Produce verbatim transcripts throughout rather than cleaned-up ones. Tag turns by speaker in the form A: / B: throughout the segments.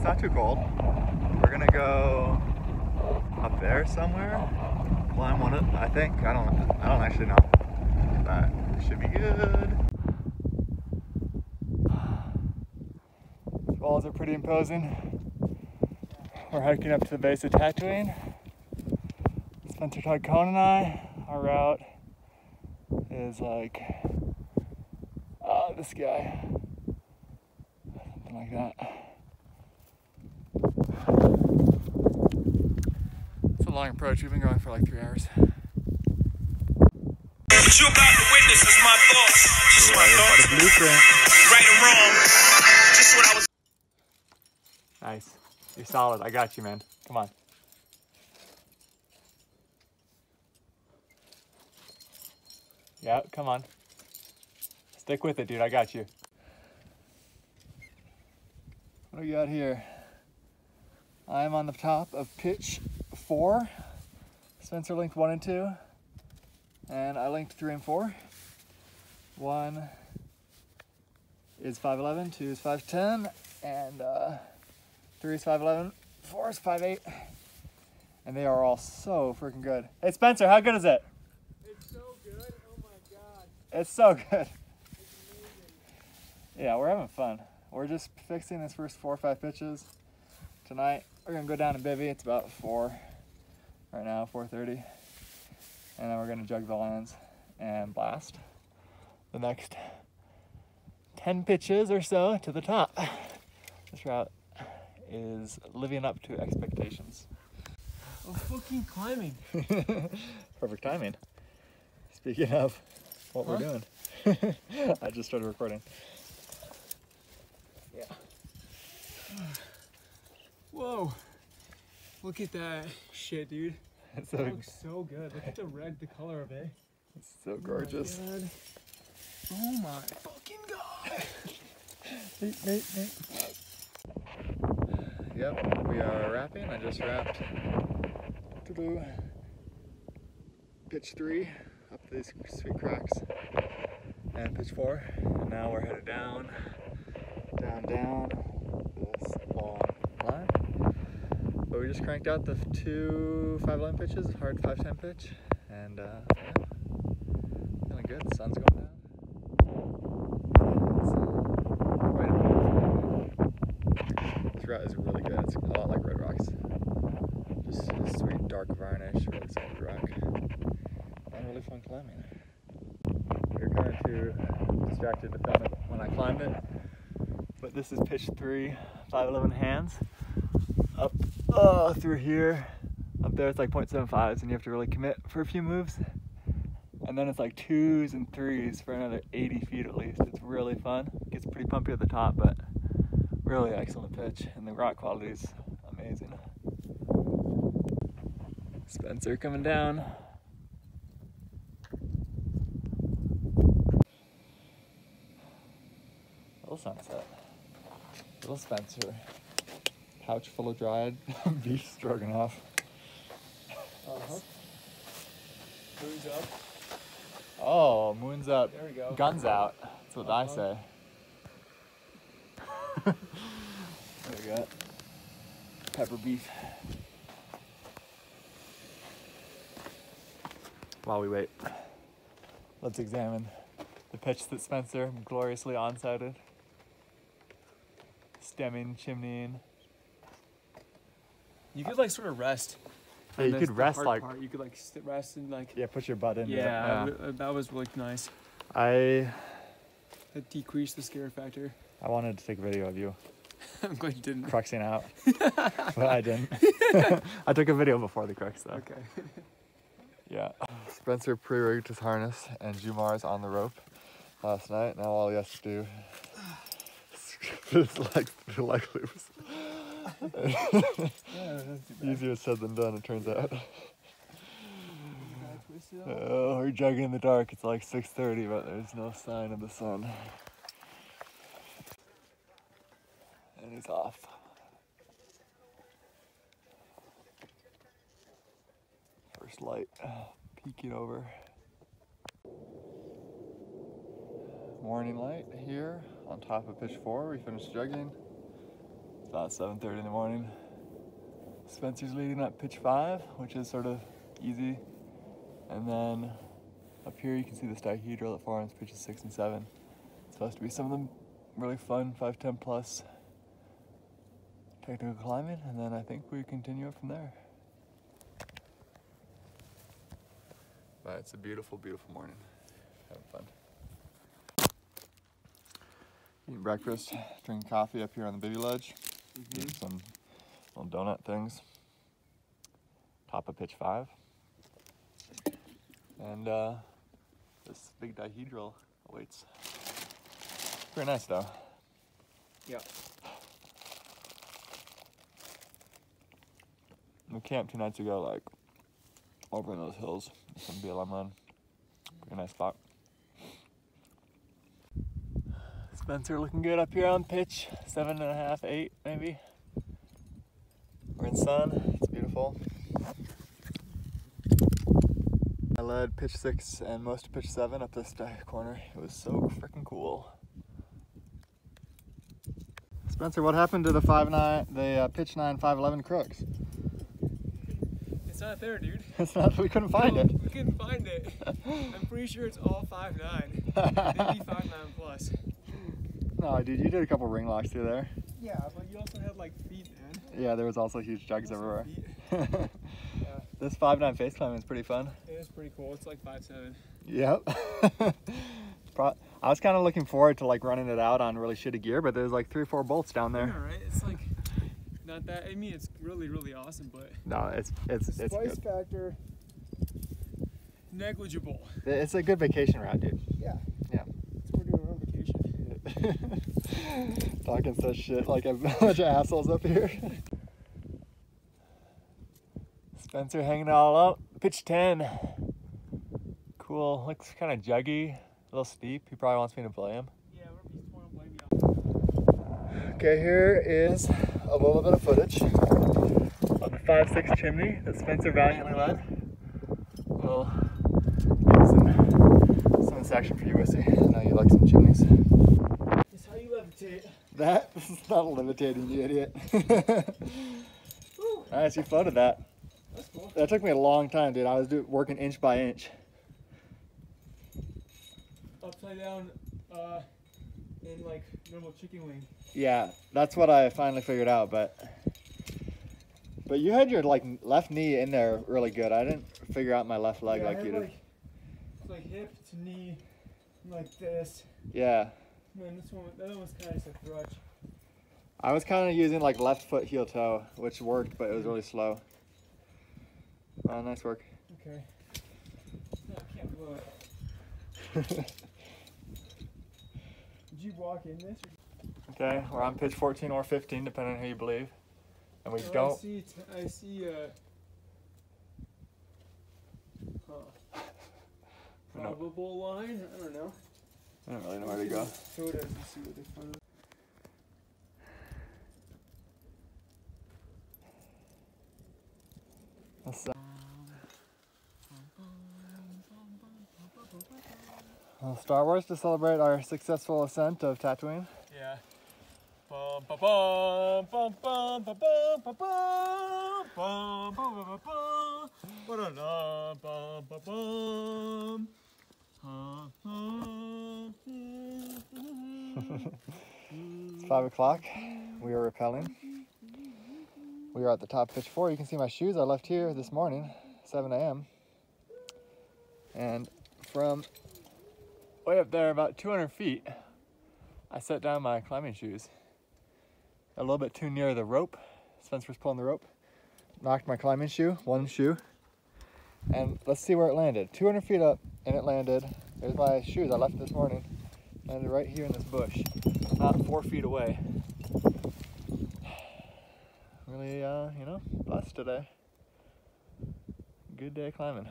A: it's not too cold. We're gonna go up there somewhere. Climb one of, I think. I don't. I don't actually know. But it should be good. Walls are pretty imposing. We're hiking up to the base of Tatooine. Spencer, Todd, Cohen, and I. Our route is like uh, this guy, something like that. It's a long approach. We've been going for like three hours.
B: What you about to witness is my thoughts. Just my thoughts.
A: Blueprint.
B: Right or wrong. Just what I was.
A: Nice. You're solid. I got you, man. Come on. Yeah, come on. Stick with it, dude. I got you. What do we got here? I'm on the top of pitch four. Spencer linked one and two. And I linked three and four. One is five eleven, two is five ten, and uh, three is five eleven, four is five eight. And they are all so freaking good. Hey Spencer, how good is it?
C: It's so good. Oh my god.
A: It's so good.
C: It's amazing.
A: Yeah, we're having fun. We're just fixing this first four or five pitches. Tonight, we're gonna go down and bivvy. It's about four right now, four thirty. And then we're gonna jug the lands and blast the next ten pitches or so to the top. This route is living up to expectations.
C: I'm fucking climbing.
A: Perfect timing. Speaking of what
C: Huh?
A: we're doing, I just started recording. Yeah.
C: Whoa. Look at that shit, dude.
A: It's
C: That
A: so,
C: looks so good. Look at the red, the color of it.
A: it's so gorgeous.
C: Oh my god. Oh my fucking god.
A: Neat, neat, neat. Yep, we are wrapping. I just wrapped to do pitch three up these sweet cracks and pitch four. And now we're headed down, down, down this long line. But we just cranked out the two five line pitches, hard five ten pitch, and uh, yeah, feeling good. The sun's going down. Quite a This route is really good. It's a lot like Red Rocks. Just a sweet dark varnish, really solid rock, and really fun climbing. We were kind of too distracted to film it when I climbed it, but this is pitch three, five eleven hands. Up uh, through here, up there it's like point seven fives, and you have to really commit for a few moves. And then it's like twos and threes for another eighty feet at least. It's really fun. It gets pretty pumpy at the top, but really excellent pitch, and the rock quality is amazing. Spencer coming down. Little sunset. Little Spencer. Pouch full of dried beef stroganoff.
C: Uh-huh. Moon's up.
A: Oh, moon's up.
C: There we go.
A: Guns out. That's what I
C: Uh-huh.
A: say. There we go. Pepper beef. While we wait, let's examine the pitch that Spencer gloriously on-sighted. Stemming, chimneying.
C: You could like sort of rest.
A: Yeah,
C: on
A: you
C: this-
A: could
C: the
A: rest
C: hard
A: like,
C: part. You could like sit, rest and like.
A: yeah, put your butt into
C: Yeah,
A: it.
C: w- uh, that was really nice.
A: I,
C: That decreased the scare factor.
A: I wanted to take a video of you
C: I'm glad you didn't.
A: cruxing out, but I didn't. I took a video before the crux though.
C: Okay.
A: Yeah. Spencer pre-rigged his harness and Jumar's on the rope last night. Now all he has to do is his legs through leg loops.
C: Yeah, that's too bad.
A: Easier said than done, it turns out.
C: Gotta twist it all.
A: Oh, we're jogging in the dark. It's like six thirty, but there's no sign of the sun. And he's off. First light peeking over. Morning light here on top of pitch four. We finished jugging. about seven thirty in the morning. Spencer's leading up pitch five, which is sort of easy. And then up here you can see this dihedral that forms pitches six and seven. It's supposed to be some of them really fun five ten plus technical climbing, and then I think we continue up from there. But it's a beautiful, beautiful morning. Having fun. Eating breakfast, drinking coffee up here on the baby ledge. Mm-hmm. Eating some little donut things. Top of pitch five. And uh, this big dihedral awaits. Pretty nice though.
C: Yeah.
A: We camped two nights ago, like over in those hills, some B L M land. Pretty nice spot. Spencer looking good up here on pitch seven and a half, eight maybe. We're in sun. It's beautiful. I led pitch six and most of pitch seven up this corner. It was so freaking cool. Spencer, what happened to the five nine, the uh, pitch nine five eleven crooks?
C: It's not there, dude.
A: It's not. We couldn't find
C: no,
A: it.
C: We couldn't find it. I'm pretty sure it's all five nine. Maybe five nine plus.
A: No, dude, you did a couple ring locks through there.
C: Yeah, but you also had like feet, man.
A: Yeah, there was also huge jugs everywhere.
C: Yeah.
A: This five nine face climbing is pretty fun.
C: It is pretty cool. It's like five seven.
A: Yep. Pro I was kind of looking forward to like running it out on really shitty gear, but there's like three or four bolts down there.
C: Yeah, right. It's like not that. I mean, it's really, really awesome, but
A: no, it's it's
C: the
A: it's
C: spice
A: good.
C: factor negligible.
A: It's a good vacation route, dude.
C: Yeah.
A: Yeah.
C: It's we're doing on vacation.
A: Talking such shit like a bunch of assholes up here. Spencer hanging it all up. Pitch ten. Cool. Looks kind of juggy, a little steep. He probably wants me to play him.
C: Yeah, he's want to play me.
A: Okay, here is a little bit of footage of the five six chimney that Spencer valiantly led. We'll get some, some of this action for you, Wissy. I know you like some chimneys.
C: It's how you levitate.
A: That? This is not levitating, you idiot. Nice, you floated that.
C: That's cool.
A: That took me a long time, dude. I was do working inch by inch.
C: Upside down, uh, in like normal chicken wing.
A: Yeah, that's what I finally figured out, but but you had your like left knee in there really good. I didn't figure out my left leg
C: yeah,
A: like you did.
C: Like, it's like hip to knee, like this.
A: Yeah.
C: Man, this one, that one was kind of just a thrutch.
A: I was kind of using like left foot heel toe, which worked, but it was really slow. Oh, nice work.
C: Okay. No, I can't blow it. Did you walk in this? Or...
A: Okay, we're on pitch fourteen or fifteen, depending on who you believe. And we
C: oh,
A: don't...
C: I see, t I see, uh... Huh. Probable line? I don't know.
A: I don't really know where to go.
C: Photos and see what they find.
A: Let's, uh... Well, Star Wars to celebrate our successful ascent of Tatooine.
C: Yeah. Bum ba bum bum bum ba bum ba bum bum bum ba bum ba da da bum ba bum.
A: It's five o'clock. We are rappelling. We are at the top of pitch four. You can see my shoes I left here this morning, seven A M And from way up there, about two hundred feet, I set down my climbing shoes. A little bit too near the rope. Spencer was pulling the rope. Knocked my climbing shoe, one shoe. And let's see where it landed. two hundred feet up, and it landed. There's my shoes I left this morning. Landed right here in this bush, not four feet away. Really, uh, you know, blessed today. Good day climbing.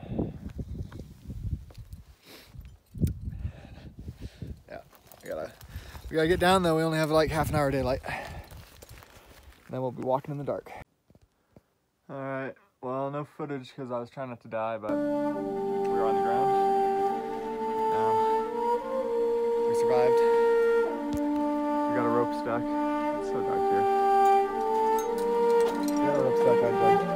A: Yeah, we gotta, we gotta get down though. We only have like half an hour daylight. Then we'll be walking in the dark. All right, well, no footage because I was trying not to die, but we were on the ground. Now, we survived. We got a rope stuck. It's so dark here. stuck on drugs.